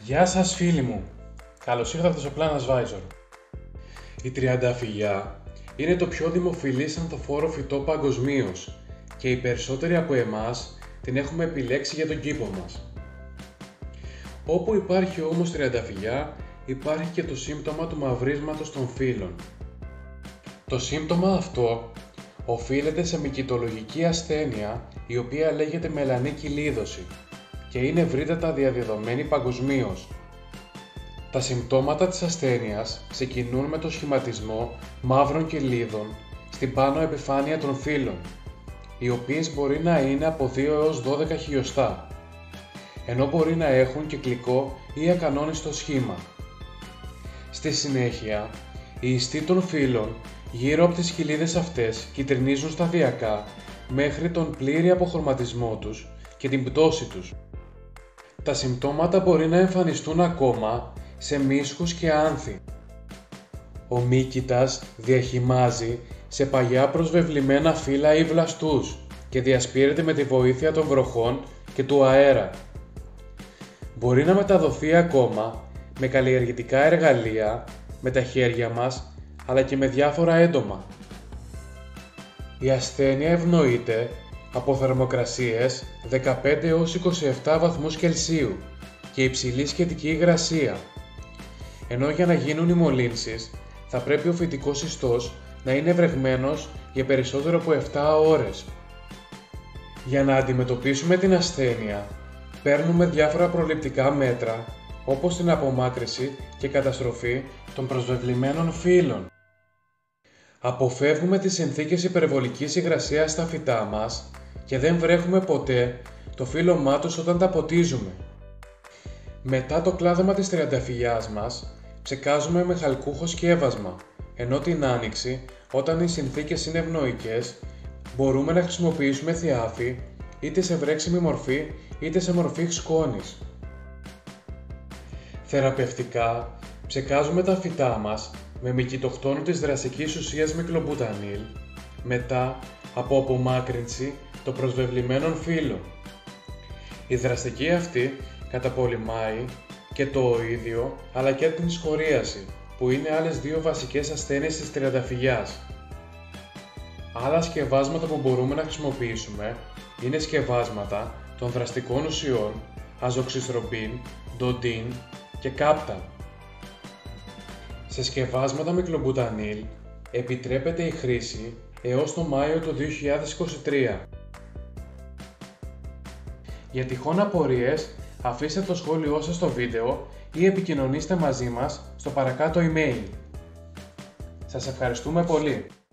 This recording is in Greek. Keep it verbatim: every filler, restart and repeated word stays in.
Γεια σας φίλοι μου! Καλώς ήρθατε στο Plan Advisor. Η τριανταφυλλιά είναι το πιο δημοφιλής ανθοφόρο φυτό παγκοσμίως και οι περισσότεροι από εμάς την έχουμε επιλέξει για τον κήπο μας. Όπου υπάρχει όμως τριανταφυλλιά, υπάρχει και το σύμπτωμα του μαυρίσματος των φύλων. Το σύμπτωμα αυτό οφείλεται σε μυκητολογική ασθένεια η οποία λέγεται μελανή κυλίδωση και είναι ευρύτατα διαδεδομένη παγκοσμίως. Τα συμπτώματα της ασθένειας ξεκινούν με το σχηματισμό μαύρων κυλίδων στην πάνω επιφάνεια των φύλων, οι οποίες μπορεί να είναι από δύο έως δώδεκα χιλιοστά, ενώ μπορεί να έχουν κυκλικό ή ακανόνιστο σχήμα. Στη συνέχεια, οι ιστοί των φύλων γύρω από τις κοιλίδες αυτές κυτρινίζουν σταδιακά μέχρι τον πλήρη αποχρωματισμό τους και την πτώση τους. Τα συμπτώματα μπορεί να εμφανιστούν ακόμα σε μίσχους και άνθη. Ο μύκητας διαχυμάζει σε παλιά προσβεβλημένα φύλλα ή βλαστούς και διασπείρεται με τη βοήθεια των βροχών και του αέρα. Μπορεί να μεταδοθεί ακόμα με καλλιεργητικά εργαλεία, με τα χέρια μας, αλλά και με διάφορα έντομα. Η ασθένεια ευνοείται από θερμοκρασίες δεκαπέντε έως είκοσι επτά βαθμούς Κελσίου και υψηλή σχετική υγρασία, ενώ για να γίνουν οι μολύνσεις θα πρέπει ο φυτικός ιστός να είναι βρεγμένος για περισσότερο από επτά ώρες. Για να αντιμετωπίσουμε την ασθένεια, παίρνουμε διάφορα προληπτικά μέτρα, όπως την απομάκρυνση και καταστροφή των προσβεβλημένων φύλων. Αποφεύγουμε τις συνθήκες υπερβολικής υγρασίας στα φυτά μας και δεν βρέχουμε ποτέ το φύλλωμά τους όταν τα ποτίζουμε. Μετά το κλάδεμα της τριανταφυλλιάς μας, ψεκάζουμε με χαλκούχο σκεύασμα, ενώ την άνοιξη, όταν οι συνθήκες είναι ευνοϊκές, μπορούμε να χρησιμοποιήσουμε θιάφη είτε σε βρέξιμη μορφή είτε σε μορφή σκόνης. Θεραπευτικά, ψεκάζουμε τα φυτά μας με μυκητοκτόνο της δραστικής ουσίας μικλομπουτανίλ, μετά από απομάκρυνση των προσβεβλημένων φύλων. Η δραστική αυτή καταπολεμάει και το οΐδιο αλλά και την σχορίαση, που είναι άλλες δύο βασικές ασθένειες της τριανταφυλλιάς. Άλλα σκευάσματα που μπορούμε να χρησιμοποιήσουμε είναι σκευάσματα των δραστικών ουσιών αζοξιστροπίν, ντοντίν και κάπτα. Σε σκευάσματα μικλομπουτανίλ επιτρέπεται η χρήση έως τον Μάιο του δύο χιλιάδες είκοσι τρία. Για τυχόν απορίες, αφήστε το σχόλιο σας στο βίντεο ή επικοινωνήστε μαζί μας στο παρακάτω email. Σας ευχαριστούμε πολύ!